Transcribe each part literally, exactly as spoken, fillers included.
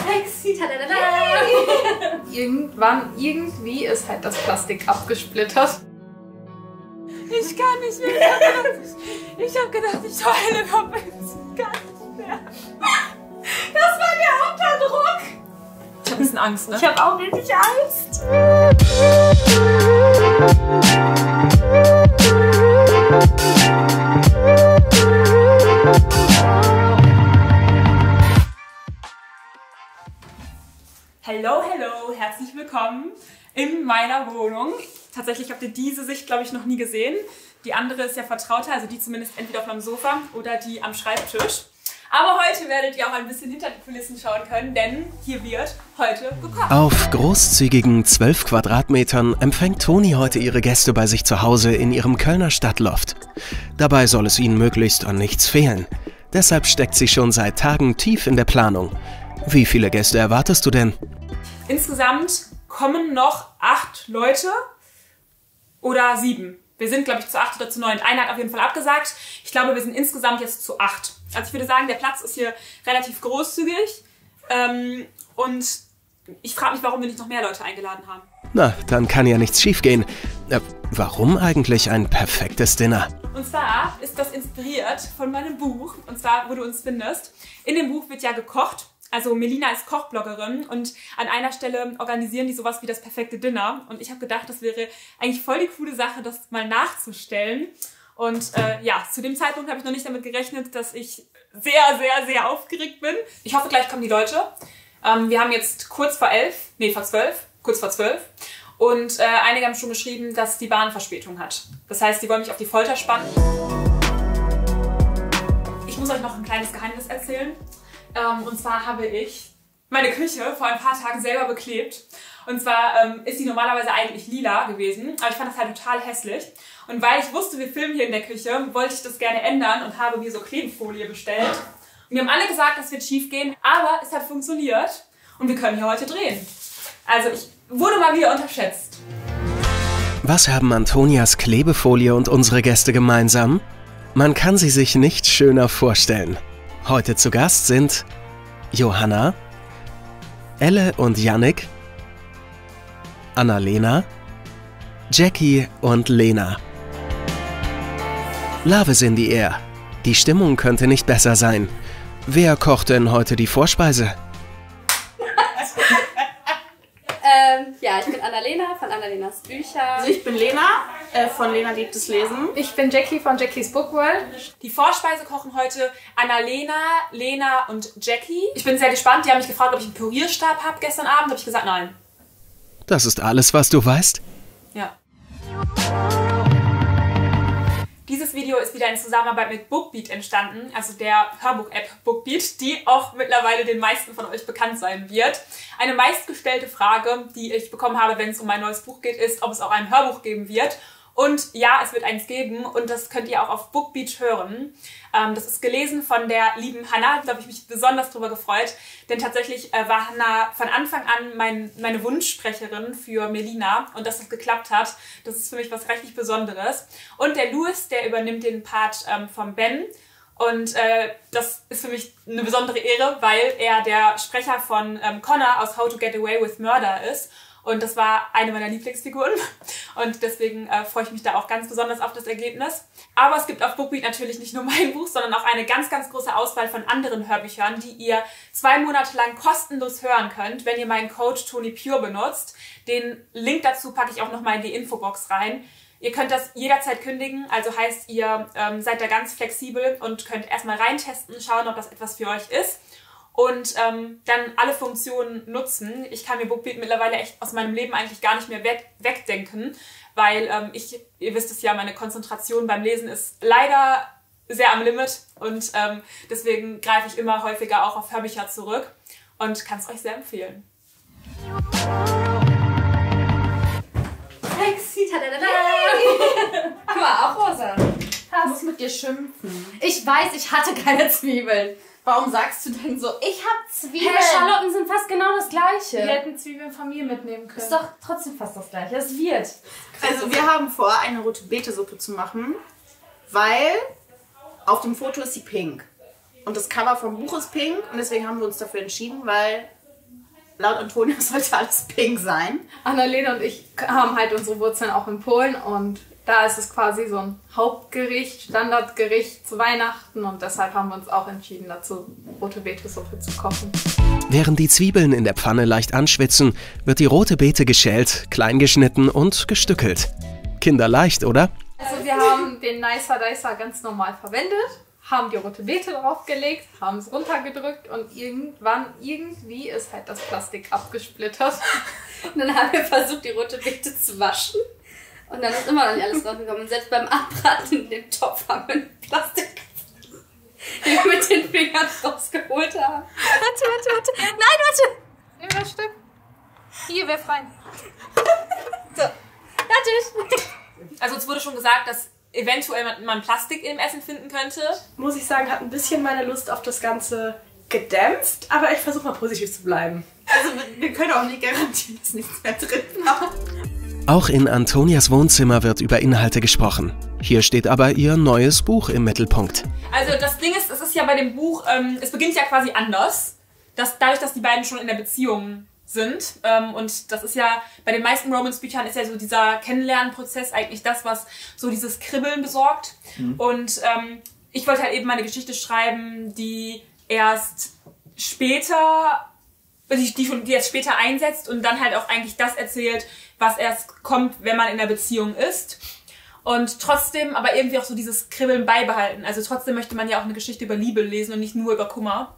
Sexy, tadadada. Irgendwann, irgendwie ist halt das Plastik abgesplittert. Ich kann nicht mehr. Ich hab gedacht, ich, ich, hab gedacht, ich heule komplett. Ich kann nicht mehr. Das war der Unterdruck. Ich hab ein bisschen Angst, ne? Ich hab auch richtig Angst. Hallo, hallo, herzlich willkommen in meiner Wohnung. Tatsächlich habt ihr diese Sicht, glaube ich, noch nie gesehen. Die andere ist ja vertrauter, also die zumindest entweder auf meinem Sofa oder die am Schreibtisch. Aber heute werdet ihr auch ein bisschen hinter die Kulissen schauen können, denn hier wird heute gekocht. Auf großzügigen zwölf Quadratmetern empfängt Toni heute ihre Gäste bei sich zu Hause in ihrem Kölner Stadtloft. Dabei soll es ihnen möglichst an nichts fehlen. Deshalb steckt sie schon seit Tagen tief in der Planung. Wie viele Gäste erwartest du denn? Insgesamt kommen noch acht Leute oder sieben. Wir sind, glaube ich, zu acht oder zu neun. Einer hat auf jeden Fall abgesagt. Ich glaube, wir sind insgesamt jetzt zu acht. Also ich würde sagen, der Platz ist hier relativ großzügig. Ähm, und ich frage mich, warum wir nicht noch mehr Leute eingeladen haben. Na, dann kann ja nichts schiefgehen. Äh, warum eigentlich ein perfektes Dinner? Und zwar ist das inspiriert von meinem Buch. Und zwar, wo du uns findest. In dem Buch wird ja gekocht. Also Melina ist Kochbloggerin und an einer Stelle organisieren die sowas wie das perfekte Dinner. Und ich habe gedacht, das wäre eigentlich voll die coole Sache, das mal nachzustellen. Und äh, ja, zu dem Zeitpunkt habe ich noch nicht damit gerechnet, dass ich sehr, sehr, sehr aufgeregt bin. Ich hoffe, gleich kommen die Leute. Ähm, wir haben jetzt kurz vor elf, nee, vor zwölf, kurz vor zwölf. Und äh, einige haben schon geschrieben, dass die Bahn Verspätung hat. Das heißt, die wollen mich auf die Folter spannen. Ich muss euch noch ein kleines Geheimnis erzählen. Und zwar habe ich meine Küche vor ein paar Tagen selber beklebt. Und zwar ähm, ist sie normalerweise eigentlich lila gewesen, aber ich fand das halt total hässlich. Und weil ich wusste, wir filmen hier in der Küche, wollte ich das gerne ändern und habe mir so Klebefolie bestellt. Und wir haben alle gesagt, das wird schief gehen, aber es hat funktioniert und wir können hier heute drehen. Also ich wurde mal wieder unterschätzt. Was haben Antonias Klebefolie und unsere Gäste gemeinsam? Man kann sie sich nicht schöner vorstellen. Heute zu Gast sind Johanna, Elle und Yannick, Annalena, Jackie und Lena. Love is in the air. Die Stimmung könnte nicht besser sein. Wer kocht denn heute die Vorspeise? ähm, ja, ich bin Annalena von Annalenas Bücher. Also ich bin Lena äh, von Lena liebt das Lesen. Ich bin Jackie von Jackies Bookworld. Die Vorspeise kochen heute Annalena, Lena und Jackie. Ich bin sehr gespannt. Die haben mich gefragt, ob ich einen Pürierstab habe gestern Abend. Habe ich gesagt, nein. Das ist alles, was du weißt? Ja. Dieses Video ist wieder in Zusammenarbeit mit Bookbeat entstanden, also der Hörbuch-App Bookbeat, die auch mittlerweile den meisten von euch bekannt sein wird. Eine meistgestellte Frage, die ich bekommen habe, wenn es um mein neues Buch geht, ist, ob es auch ein Hörbuch geben wird. Und ja, es wird eins geben und das könnt ihr auch auf Bookbeat hören. Ähm, das ist gelesen von der lieben Hannah, da habe ich mich besonders drüber gefreut, denn tatsächlich äh, war Hannah von Anfang an mein, meine Wunschsprecherin für Melina und dass das geklappt hat, das ist für mich was richtig Besonderes. Und der Louis, der übernimmt den Part ähm, von Ben und äh, das ist für mich eine besondere Ehre, weil er der Sprecher von ähm, Connor aus How to Get Away with Murder ist. Und das war eine meiner Lieblingsfiguren und deswegen äh, freue ich mich da auch ganz besonders auf das Ergebnis. Aber es gibt auf Bookbeat natürlich nicht nur mein Buch, sondern auch eine ganz, ganz große Auswahl von anderen Hörbüchern, die ihr zwei Monate lang kostenlos hören könnt, wenn ihr meinen Code ToniPure benutzt. Den Link dazu packe ich auch nochmal in die Infobox rein. Ihr könnt das jederzeit kündigen, also heißt, ihr ähm, seid da ganz flexibel und könnt erstmal reintesten, schauen, ob das etwas für euch ist. Und ähm, dann alle Funktionen nutzen. Ich kann mir Bookbeat mittlerweile echt aus meinem Leben eigentlich gar nicht mehr weg, wegdenken, weil ähm, ich, ihr wisst es ja, meine Konzentration beim Lesen ist leider sehr am Limit und ähm, deswegen greife ich immer häufiger auch auf Hörbücher zurück und kann es euch sehr empfehlen. Sexy, tadadada. Guck mal, auch rosa. Ich muss mit dir schimpfen. Ich weiß, ich hatte keine Zwiebeln. Warum sagst du denn so, ich hab Zwiebeln? Hey, Schalotten sind fast genau das Gleiche. Wir hätten Zwiebeln von mir mitnehmen können. Ist doch trotzdem fast das Gleiche. Es wird. Also wir haben vor, eine rote Beete-Suppe zu machen, weil auf dem Foto ist sie pink. Und das Cover vom Buch ist pink und deswegen haben wir uns dafür entschieden, weil laut Antonia sollte alles pink sein. Annalena und ich haben halt unsere Wurzeln auch in Polen und da ist es quasi so ein Hauptgericht, Standardgericht zu Weihnachten und deshalb haben wir uns auch entschieden, dazu rote Betesuppe zu kochen. Während die Zwiebeln in der Pfanne leicht anschwitzen, wird die rote Beete geschält, klein geschnitten und gestückelt. Kinderleicht, oder? Also wir haben den Nicer Dicer ganz normal verwendet, haben die rote Beete draufgelegt, haben es runtergedrückt und irgendwann, irgendwie ist halt das Plastik abgesplittert. Und dann haben wir versucht, die rote Beete zu waschen. Und dann ist immer noch nicht alles rausgekommen. Und selbst beim Anbraten in dem Topf haben wir ein Plastik, den wir mit den Fingern rausgeholt haben. Warte, warte, warte. Nein, warte. Nimm das Stück. Hier, wirf rein. So. Natürlich. Also es wurde schon gesagt, dass eventuell man Plastik im Essen finden könnte. Muss ich sagen, hat ein bisschen meine Lust auf das Ganze gedämpft, aber ich versuche mal positiv zu bleiben. Also wir können auch nicht garantieren, dass nichts mehr drin war. Auch in Antonias Wohnzimmer wird über Inhalte gesprochen. Hier steht aber ihr neues Buch im Mittelpunkt. Also das Ding ist, es ist ja bei dem Buch, ähm, es beginnt ja quasi anders. Dass, dadurch, dass die beiden schon in der Beziehung sind. Ähm, und das ist ja, bei den meisten Romance-Büchern ist ja so dieser Kennenlernprozess eigentlich das, was so dieses Kribbeln besorgt. Mhm. Und ähm, ich wollte halt eben meine Geschichte schreiben, die erst später, die, die, schon, die erst später einsetzt und dann halt auch eigentlich das erzählt, was erst kommt, wenn man in der Beziehung ist. Und trotzdem aber irgendwie auch so dieses Kribbeln beibehalten. Also trotzdem möchte man ja auch eine Geschichte über Liebe lesen und nicht nur über Kummer.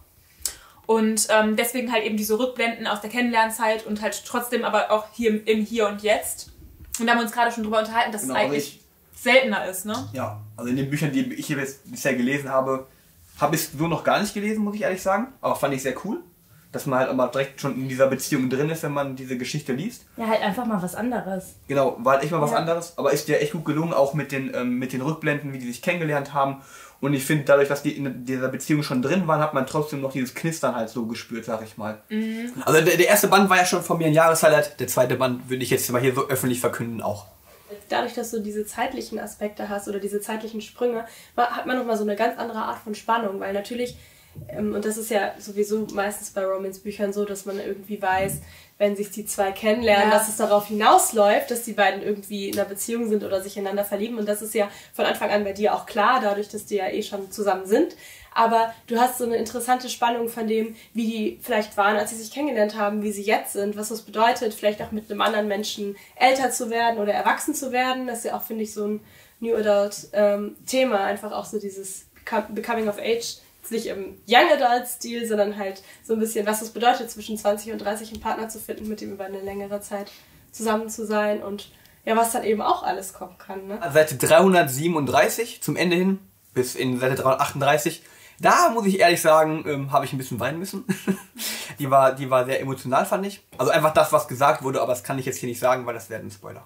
Und ähm, deswegen halt eben diese Rückblenden aus der Kennenlernzeit und halt trotzdem aber auch hier im, im Hier und Jetzt. Und da haben wir uns gerade schon drüber unterhalten, dass genau, es eigentlich ich, seltener ist, ne? Ja, also in den Büchern, die ich hier bisher gelesen habe, habe ich es so noch gar nicht gelesen, muss ich ehrlich sagen. Aber fand ich sehr cool, dass man halt immer direkt schon in dieser Beziehung drin ist, wenn man diese Geschichte liest. Ja, halt einfach mal was anderes. Genau, war halt echt mal was ja. anderes. Aber ist dir echt gut gelungen, auch mit den, ähm, mit den Rückblenden, wie die sich kennengelernt haben. Und ich finde, dadurch, dass die in dieser Beziehung schon drin waren, hat man trotzdem noch dieses Knistern halt so gespürt, sag ich mal. Mhm. Also der, der erste Band war ja schon von mir ein Jahreshighlight. Der zweite Band würde ich jetzt mal hier so öffentlich verkünden auch. Dadurch, dass du diese zeitlichen Aspekte hast oder diese zeitlichen Sprünge, hat man nochmal so eine ganz andere Art von Spannung. Weil natürlich, ähm, und das ist ja sowieso meistens bei Romance-Büchern so, dass man irgendwie weiß, wenn sich die zwei kennenlernen, ja. dass es darauf hinausläuft, dass die beiden irgendwie in einer Beziehung sind oder sich einander verlieben. Und das ist ja von Anfang an bei dir auch klar, dadurch, dass die ja eh schon zusammen sind. Aber du hast so eine interessante Spannung von dem, wie die vielleicht waren, als sie sich kennengelernt haben, wie sie jetzt sind, was das bedeutet, vielleicht auch mit einem anderen Menschen älter zu werden oder erwachsen zu werden. Das ist ja auch, finde ich, so ein New Adult ähm, Thema, einfach auch so dieses Becoming of Age. Nicht im Young Adult-Stil, sondern halt so ein bisschen, was es bedeutet, zwischen zwanzig und dreißig einen Partner zu finden, mit dem über eine längere Zeit zusammen zu sein und ja, was dann eben auch alles kommen kann. Ne? Seite dreihundertsiebenunddreißig zum Ende hin, bis in Seite dreihundertachtunddreißig, da muss ich ehrlich sagen, ähm, habe ich ein bisschen weinen müssen. die, war, die war sehr emotional, fand ich. Also einfach das, was gesagt wurde, aber das kann ich jetzt hier nicht sagen, weil das wäre ein Spoiler.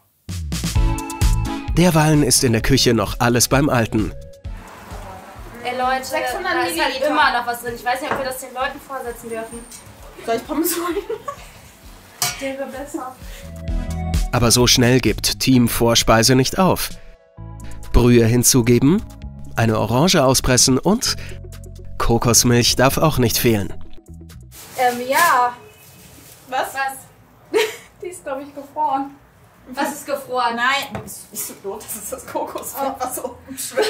Derweilen ist in der Küche noch alles beim Alten. Ey Leute, sechshundert da ist halt Milliliter. immer noch was drin. Ich weiß nicht, ob wir das den Leuten vorsetzen dürfen. Soll ich Pommes holen? Der wäre besser. Aber so schnell gibt Team Vorspeise nicht auf. Brühe hinzugeben, eine Orange auspressen und Kokosmilch darf auch nicht fehlen. Ähm, ja. Was? Was? Die ist, glaube ich, gefroren. Was ist gefroren? Nein. Ist so doof, das ist das Kokosfett, was so schwimmt.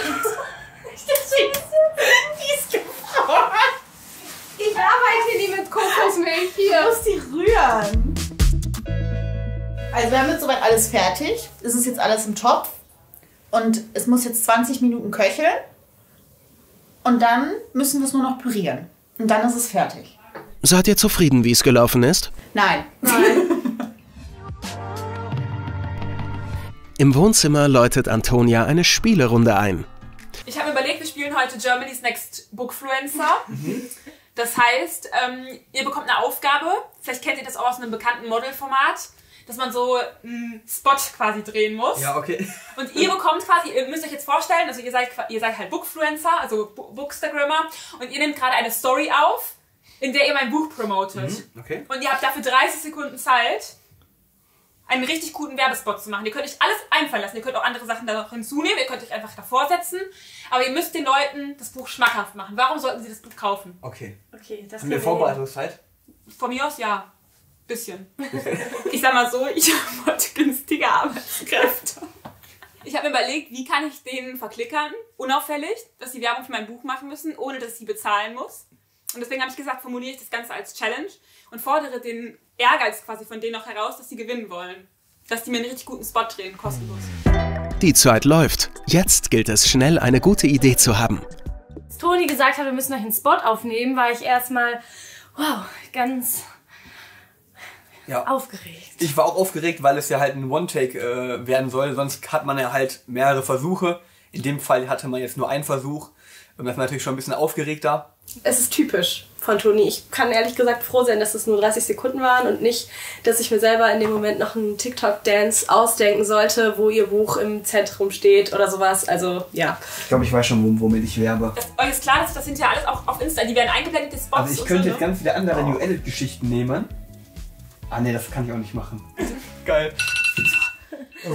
Die ist gefroren. Ich arbeite nie mit Kokosmilch hier. Du musst die rühren. Also wir haben jetzt soweit alles fertig. Es ist jetzt alles im Topf. Und es muss jetzt zwanzig Minuten köcheln. Und dann müssen wir es nur noch pürieren. Und dann ist es fertig. Seid ihr zufrieden, wie es gelaufen ist? Nein. Nein. Im Wohnzimmer läutet Antonia eine Spielerunde ein. Ich habe überlegt, wir spielen heute Germany's Next Bookfluencer. Mhm. Das heißt, ähm, ihr bekommt eine Aufgabe. Vielleicht kennt ihr das auch aus einem bekannten Modelformat, dass man so einen Spot quasi drehen muss. Ja, okay. Und ihr bekommt quasi, ihr müsst euch jetzt vorstellen, also ihr seid, ihr seid halt Bookfluencer, also Bookstagrammer, und ihr nehmt gerade eine Story auf, in der ihr mein Buch promotet. Mhm, okay. Und ihr habt dafür dreißig Sekunden Zeit, einen richtig guten Werbespot zu machen. Ihr könnt euch alles einfallen lassen. Ihr könnt auch andere Sachen da noch hinzunehmen. Ihr könnt euch einfach davor setzen. Aber ihr müsst den Leuten das Buch schmackhaft machen. Warum sollten sie das Buch kaufen? Okay. Okay, das Haben wir Vorbereitungszeit? Von mir aus ja. Bisschen. Ich sag mal so, ich wollte günstige Arbeitskräfte. Ich habe mir überlegt, wie kann ich denen verklickern, unauffällig, dass sie Werbung für mein Buch machen müssen, ohne dass ich sie bezahlen muss. Und deswegen habe ich gesagt, formuliere ich das Ganze als Challenge und fordere den Ehrgeiz quasi von denen noch heraus, dass sie gewinnen wollen. Dass die mir einen richtig guten Spot drehen, kostenlos. Die Zeit läuft. Jetzt gilt es schnell, eine gute Idee zu haben. Als Toni gesagt hat, wir müssen euch einen Spot aufnehmen, war ich erstmal, wow, ganz Ja. aufgeregt. Ich war auch aufgeregt, weil es ja halt ein One-Take äh, werden soll. Sonst hat man ja halt mehrere Versuche. In dem Fall hatte man jetzt nur einen Versuch. Und das war natürlich schon ein bisschen aufgeregter. Es ist typisch von Toni. Ich kann ehrlich gesagt froh sein, dass es nur dreißig Sekunden waren und nicht, dass ich mir selber in dem Moment noch einen TikTok-Dance ausdenken sollte, wo ihr Buch im Zentrum steht oder sowas. Also, ja. Ich glaube, ich weiß schon, womit ich werbe. Das, euch ist klar, dass das sind ja alles auch auf Insta. Die werden eingeblendet, die Spots. Also ich und könnte so, jetzt ne? ganz viele andere New Edit-Geschichten nehmen. Ah ne, das kann ich auch nicht machen. Geil. Oh.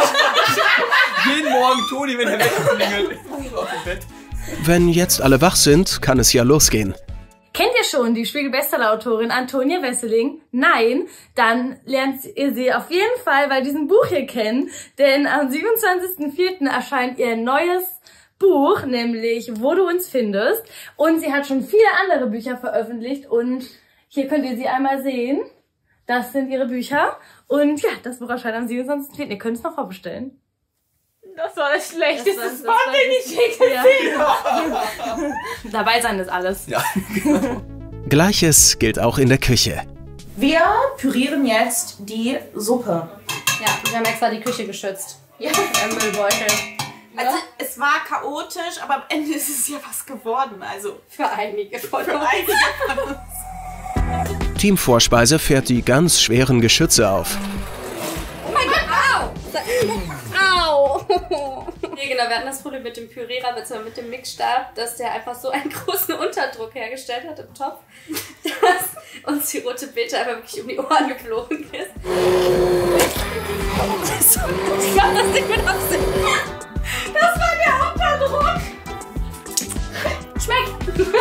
Jeden Morgen Toni, wenn er wegklingelt, ist auf dem Bett. Wenn jetzt alle wach sind, kann es ja losgehen. Kennt ihr schon die Spiegel-Bestseller-Autorin Antonia Wesseling? Nein? Dann lernt ihr sie auf jeden Fall bei diesem Buch hier kennen, denn am siebenundzwanzigsten vierten erscheint ihr neues Buch, nämlich Wo du uns findest. Und sie hat schon viele andere Bücher veröffentlicht und hier könnt ihr sie einmal sehen. Das sind ihre Bücher und ja, das Buch erscheint am siebenundzwanzigsten vierten Ihr könnt es noch vorbestellen. Das war das schlechteste Das war- das Spot, war den ich je gesehen Ja. Dabei sein ist alles. Ja. Gleiches gilt auch in der Küche. Wir pürieren jetzt die Suppe. Ja, wir haben extra die Küche geschützt. Ja. Im Müllbeutel. Also es war chaotisch, aber am Ende ist es ja was geworden. Also Für einige von für uns. einige von uns. Team Vorspeise fährt die ganz schweren Geschütze auf. Oh mein Gott, au! Au! Nee, genau, wir hatten das Problem mit dem Pürierer, beziehungsweise mit dem Mixstab, dass der einfach so einen großen Unterdruck hergestellt hat im Topf, dass uns die rote Beete einfach wirklich um die Ohren geflogen ist. Ich glaub das nicht mit Absicht. Das war der Unterdruck. Schmeckt!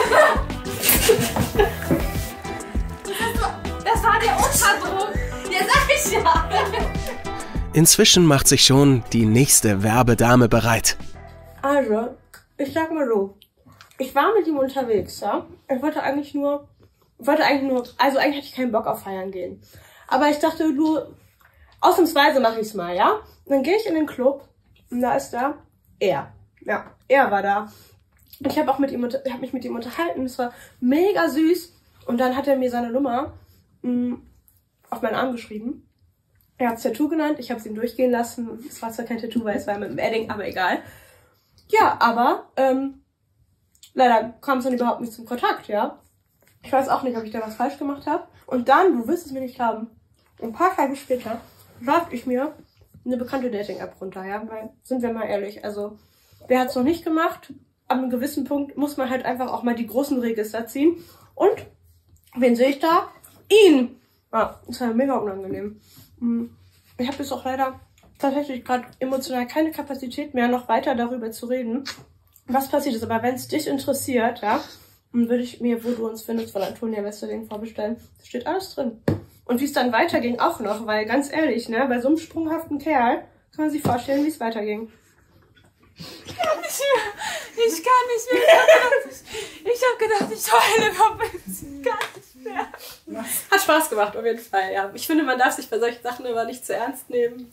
Das war der Unterdruck. Ja, sag ich ja. Inzwischen macht sich schon die nächste Werbedame bereit. Also, ich sag mal so, ich war mit ihm unterwegs, ja. Ich wollte eigentlich nur, ich wollte eigentlich nur, also eigentlich hatte ich keinen Bock auf Feiern gehen. Aber ich dachte, du, ausnahmsweise mache ich's mal, ja. Und dann gehe ich in den Club und da ist da er. Ja, er war da. Und ich habe auch mit ihm, ich habe mich mit ihm unterhalten. Es war mega süß. Und dann hat er mir seine Nummer mh, auf meinen Arm geschrieben. Er hat es Tattoo genannt, ich habe es ihm durchgehen lassen. Es war zwar kein Tattoo, weil es war mit dem Edding, aber egal. Ja, aber ähm, leider kam es dann überhaupt nicht zum Kontakt, ja. Ich weiß auch nicht, ob ich da was falsch gemacht habe. Und dann, du wirst es mir nicht glauben, ein paar Tage später lade ich mir eine bekannte Dating-App runter, ja. Weil, sind wir mal ehrlich, also wer hat es noch nicht gemacht? Ab einem gewissen Punkt muss man halt einfach auch mal die großen Register ziehen. Und wen sehe ich da? Ihn! Ja, das war mega unangenehm. Ich habe jetzt auch leider tatsächlich gerade emotional keine Kapazität mehr, noch weiter darüber zu reden, was passiert ist. Aber wenn es dich interessiert, ja, dann würde ich mir, wo du uns findest, von Antonia Wesseling vorbestellen. Da steht alles drin. Und wie es dann weiterging auch noch, weil ganz ehrlich, ne, bei so einem sprunghaften Kerl kann man sich vorstellen, wie es weiterging. Ich kann nicht mehr. Ich kann nicht mehr. Ich habe gedacht, ich heule komplett. Gar nicht mehr. Hat Spaß gemacht, auf jeden Fall, ja. Ich finde, man darf sich bei solchen Sachen immer nicht zu ernst nehmen.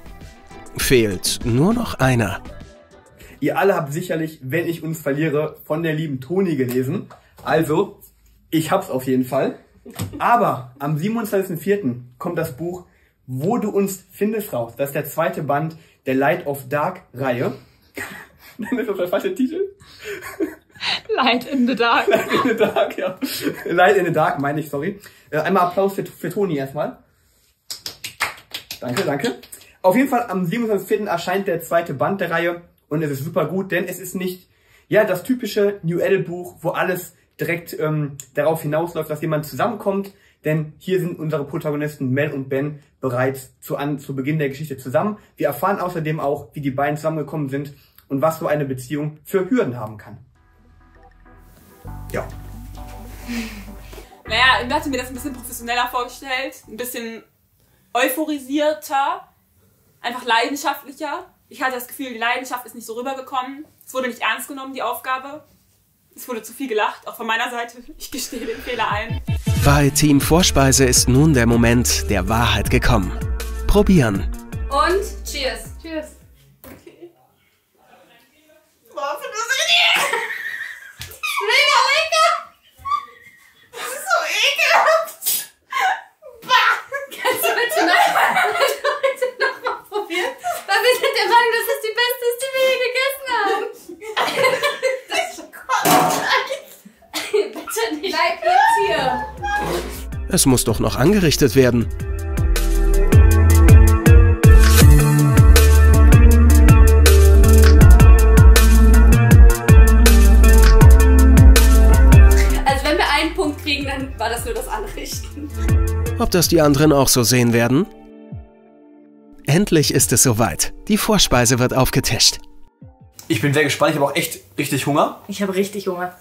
Fehlt nur noch einer. Ihr alle habt sicherlich, wenn ich uns verliere, von der lieben Toni gelesen. Also, ich hab's auf jeden Fall. Aber am siebenundzwanzigsten vierten kommt das Buch Wo du uns findest raus. Das ist der zweite Band der Light of Dark Reihe. Nein, ist das der falsche Titel? Light in the Dark. Light in the Dark, ja. Light in the Dark, meine ich, sorry. Einmal Applaus für, für Toni erstmal. Danke, danke. Auf jeden Fall am siebenundzwanzigsten vierten erscheint der zweite Band der Reihe und es ist super gut, denn es ist nicht, ja, das typische New Adult Buch, wo alles direkt ähm, darauf hinausläuft, dass jemand zusammenkommt, denn hier sind unsere Protagonisten Mel und Ben bereits zu, an, zu Beginn der Geschichte zusammen. Wir erfahren außerdem auch, wie die beiden zusammengekommen sind und was so eine Beziehung für Hürden haben kann. Ja. Naja, ich hatte mir das ein bisschen professioneller vorgestellt, ein bisschen euphorisierter, einfach leidenschaftlicher. Ich hatte das Gefühl, die Leidenschaft ist nicht so rübergekommen. Es wurde nicht ernst genommen, die Aufgabe. Es wurde zu viel gelacht, auch von meiner Seite. Ich gestehe den Fehler ein. Bei Team Vorspeise ist nun der Moment der Wahrheit gekommen. Probieren. Und cheers. Cheers. Boah, für das ist mega lecker! Das ist so ekelhaft! Bah! Kannst du bitte noch, bitte noch mal probieren? Weil wir sind der Meinung, dass es die beste ist, die wir je gegessen haben. Bitte nicht. Bleib jetzt hier. Es muss doch noch angerichtet werden. Also wenn wir einen Punkt kriegen, dann war das nur das Anrichten. Ob das die anderen auch so sehen werden? Endlich ist es soweit. Die Vorspeise wird aufgetischt. Ich bin sehr gespannt, ich habe auch echt richtig Hunger. Ich habe richtig Hunger.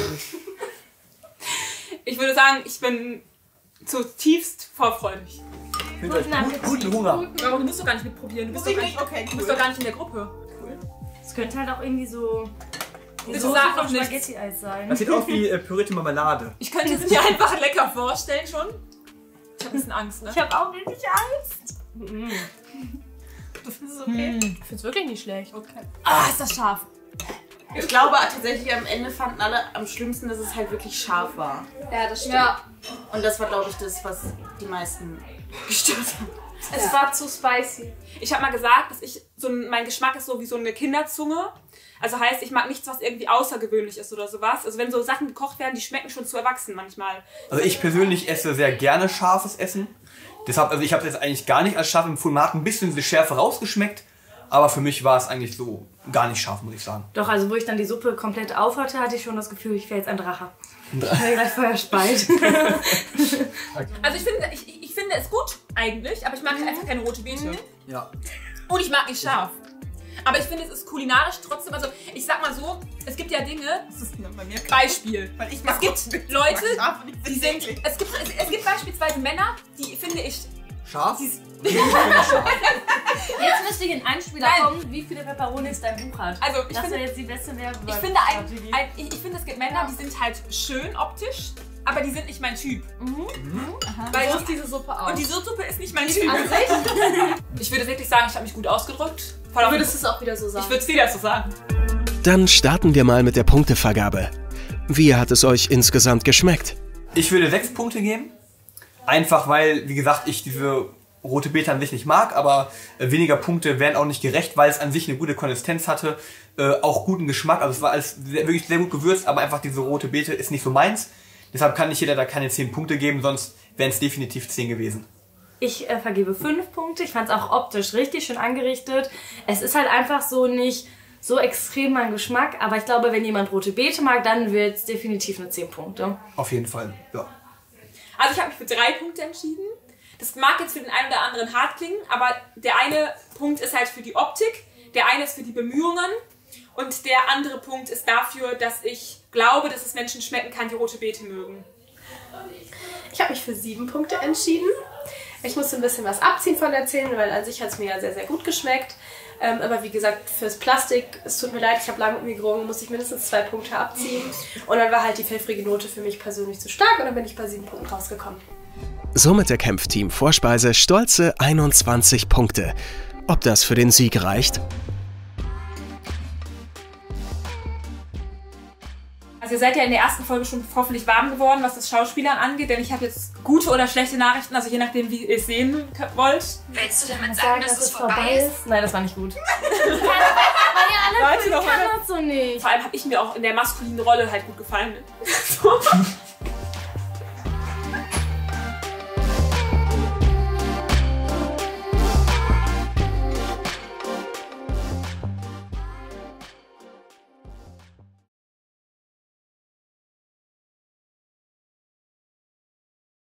Ich würde sagen, ich bin zutiefst vorfreudig. Ich wünsche euch gut, guten Hunger. Aber du musst doch gar nicht mitprobieren. Du bist, doch gar, nicht, Okay, du bist doch gar nicht in der Gruppe. Es könnte halt auch irgendwie so... Bitte so sag von noch nichts. Spaghetti-Eis sein. Das sieht aus wie äh, pürierte Marmelade. Ich könnte es mir einfach lecker vorstellen schon. Ich habe ein bisschen Angst, ne? Ich habe auch richtig Angst. Das ist okay. Ich find's wirklich nicht schlecht. Okay. Ah, ist das scharf. Ich glaube tatsächlich, am Ende fanden alle am schlimmsten, dass es halt wirklich scharf war. Ja, das stimmt. Ja, Und das war, glaube ich, das, was die meisten gestört hat. es war zu spicy. Ich habe mal gesagt, dass ich so ein, mein Geschmack ist so wie so eine Kinderzunge. Also heißt, ich mag nichts, was irgendwie außergewöhnlich ist oder sowas. Also wenn so Sachen gekocht werden, die schmecken schon zu erwachsen manchmal. Also ich persönlich esse sehr gerne scharfes Essen. Deshalb, also ich habe es jetzt eigentlich gar nicht als scharf empfunden. Man hat ein bisschen die Schärfe rausgeschmeckt. Aber für mich war es eigentlich so gar nicht scharf, muss ich sagen. Doch, also wo ich dann die Suppe komplett aufhatte, hatte ich schon das Gefühl, ich wäre jetzt ein Drache. Ich wäre gleich Feuer speit. Also ich finde, ich, ich finde es gut eigentlich, aber ich mag einfach keine rote Beete. Ja. Und ich mag nicht scharf. Aber ich finde, es ist kulinarisch trotzdem, also ich sag mal so, es gibt ja Dinge, Das ist bei mir Beispiel. Weil ich Es gibt Leute, die sind, eklig. es gibt, es, es gibt beispielsweise Männer, die finde ich, Scharf? Jetzt müsste ich in einen Spieler Nein. kommen, wie viele Peperonis dein Buch hat. also ich Das finde, wäre jetzt die beste Werbung. ich finde, ein, ein, ich, ich finde, es gibt Männer, die sind halt schön optisch, aber die sind nicht mein Typ. Weil So die, ist diese Suppe aus. und die Suppe ist nicht mein Typ. An sich? Ich würde wirklich sagen, ich habe mich gut ausgedrückt. Voll auf- Würdest du es auch wieder so sagen? Ich würde es wieder so sagen. Dann starten wir mal mit der Punktevergabe. Wie hat es euch insgesamt geschmeckt? Ich würde sechs Punkte geben. Einfach weil, wie gesagt, ich diese rote Beete an sich nicht mag, aber äh, weniger Punkte wären auch nicht gerecht, weil es an sich eine gute Konsistenz hatte, äh, auch guten Geschmack. Also es war alles sehr, wirklich sehr gut gewürzt, aber einfach diese rote Beete ist nicht so meins. Deshalb kann nicht jeder da keine zehn Punkte geben, sonst wären es definitiv zehn gewesen. Ich äh, vergebe fünf Punkte. Ich fand es auch optisch richtig schön angerichtet. Es ist halt einfach so nicht so extrem mein Geschmack, aber ich glaube, wenn jemand rote Beete mag, dann wird es definitiv nur zehn Punkte. Auf jeden Fall, ja. Also ich habe mich für drei Punkte entschieden. Das mag jetzt für den einen oder anderen hart klingen, aber der eine Punkt ist halt für die Optik, der eine ist für die Bemühungen und der andere Punkt ist dafür, dass ich glaube, dass es Menschen schmecken kann, die rote Beete mögen. Ich habe mich für sieben Punkte entschieden. Ich musste ein bisschen was abziehen von der zehn, weil an sich hat es mir ja sehr, sehr gut geschmeckt. Ähm, aber wie gesagt, fürs Plastik, es tut mir leid, ich habe lange mit mir gerungen, musste ich mindestens zwei Punkte abziehen. Und dann war halt die pfeffrige Note für mich persönlich zu stark und dann bin ich bei sieben Punkten rausgekommen. Somit erkämpft Team Vorspeise stolze einundzwanzig Punkte. Ob das für den Sieg reicht? Also ihr seid ja in der ersten Folge schon hoffentlich warm geworden, was das Schauspielern angeht, denn ich habe jetzt gute oder schlechte Nachrichten, also je nachdem, wie ihr es sehen wollt. Willst du damit Sagen, dass es vorbei ist? Nein, das war nicht gut. Weil ja alle Leute, noch mal. kann das so nicht. Vor allem habe ich mir auch in der maskulinen Rolle halt gut gefallen. So.